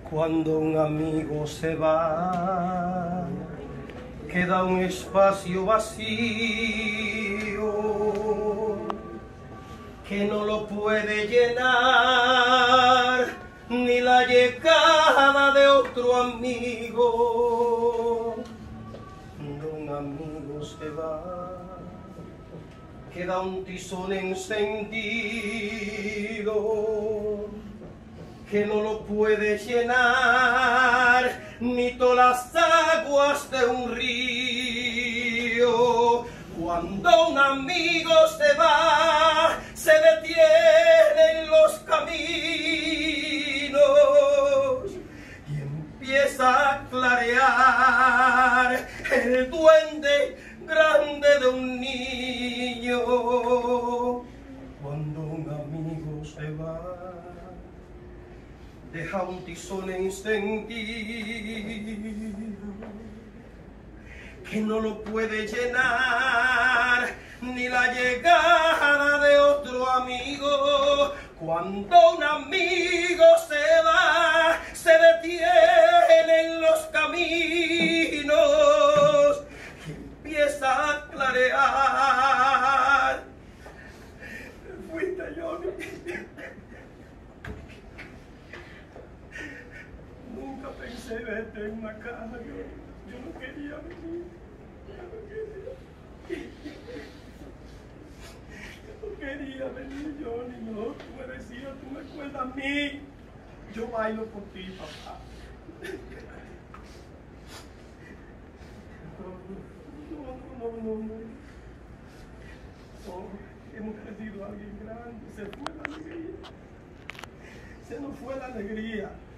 Cuando un amigo se va, queda un espacio vacío que no lo puede llenar ni la llegada de otro amigo. Cuando un amigo se va, queda un tizón encendido que no lo puede llenar ni todas las aguas de un río. Cuando un amigo se va, se detienen los caminos y empieza a clarear el duende grande de un niño. Cuando un amigo se va, deja un tizón encendido que no lo puede llenar ni la llegada de otro amigo. Cuando un amigo se va, se detienen los caminos y empieza a clarear. Fuiste, Johnny. Nunca pensé verte en una casa, yo no quería venir, yo no quería venir, Johnny, no, tú me decías, tú me acuerdas a mí, yo bailo por ti, papá. No, hemos perdido a alguien grande, se fue la alegría, se nos fue la alegría.